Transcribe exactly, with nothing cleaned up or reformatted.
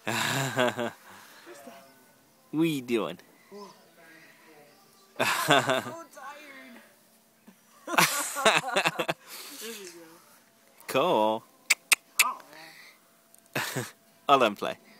What are you doing? I'm so tired. There you go. Cool. Oh. I'll then play.